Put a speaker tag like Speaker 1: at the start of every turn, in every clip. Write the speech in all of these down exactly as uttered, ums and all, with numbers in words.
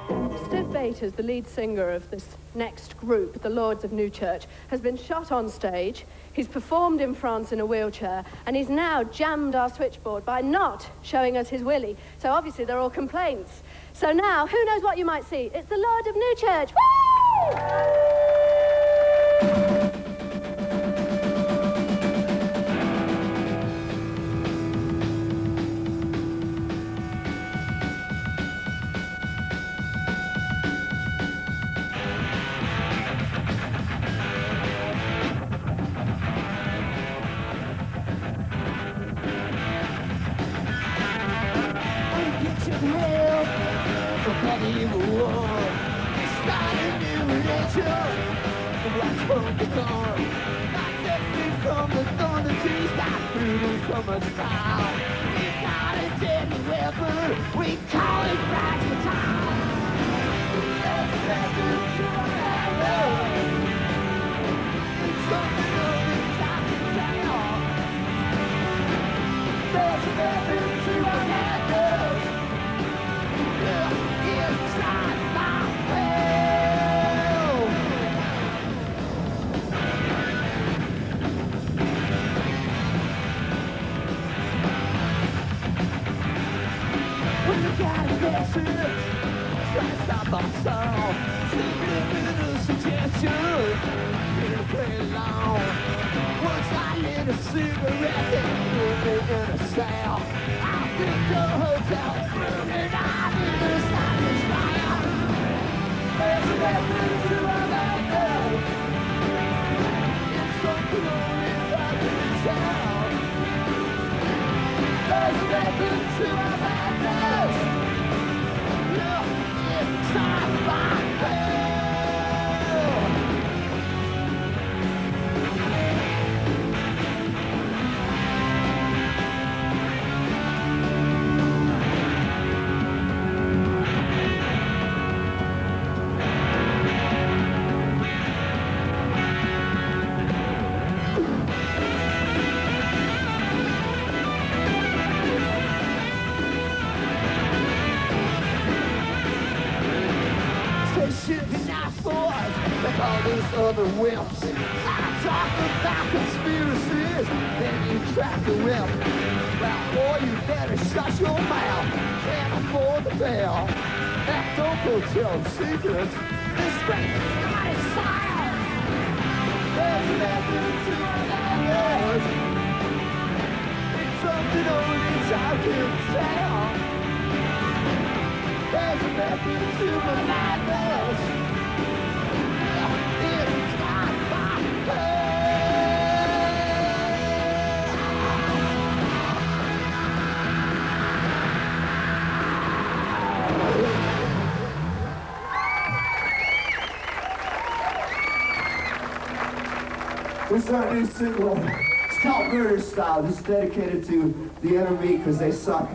Speaker 1: As the lead singer of this next group, the Lords of New Church, has been shot on stage. He's performed in France in a wheelchair, and he's now jammed our switchboard by not showing us his willy. So obviously they're all complaints. So now, who knows what you might see? It's the Lord of New Church. Woo!
Speaker 2: Other wimps. I talk about conspiracies, then you track the whip. Well, boy, you better shut your mouth. Can't afford the bell. Now don't go tell secrets. This thing is not a silence. There's nothing to our lives. It's something only time can tell. There's nothing to my madness.
Speaker 3: This is our new single. It's called Murder Style. This is dedicated to the enemy because they suck.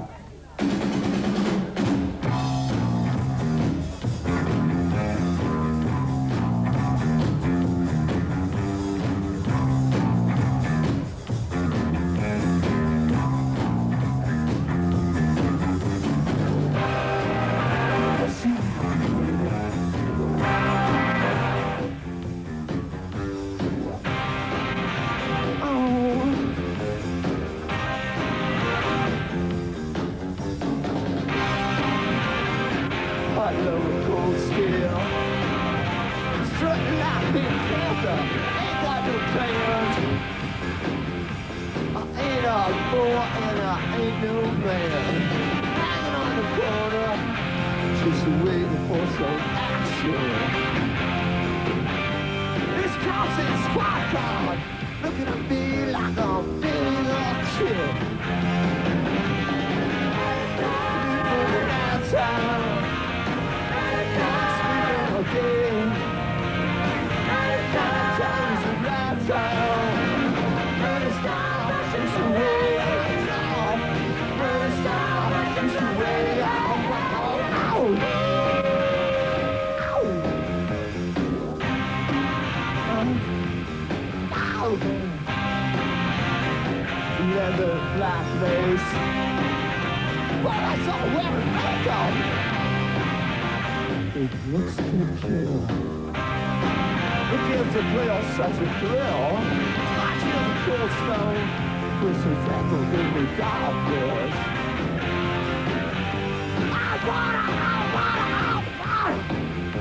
Speaker 3: Leather, black lace. Well, I saw wearing makeup.
Speaker 2: it looks to kill. It gives the player such a thrill. Touching the cold stone, whistles echo in the dark voice. I wanna, I wanna, I wanna.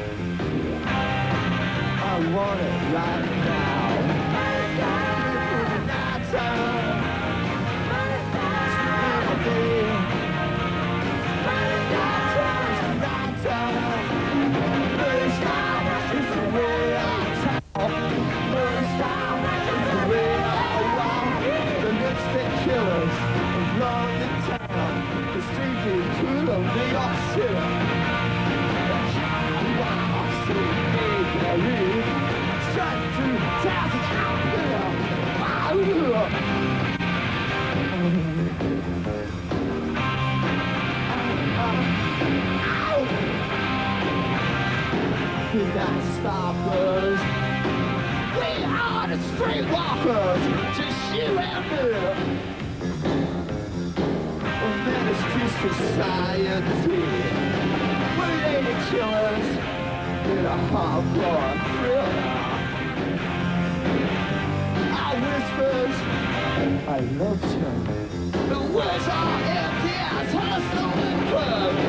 Speaker 2: I want it right now. In the night time. Spend my day. Night time, night time. First time, it's the way I talk. First time, it's the way I walk. The lipstick killers of London town. The street to the New York City. Wow, so big, Gary. Straight to town out here. Wow. Midnight stoppers. We are the streetwalkers. Just you and me. A menace to society. We're lady killers in a hardcore thriller. Our whispers, I love you. The words are empty as her stolen club.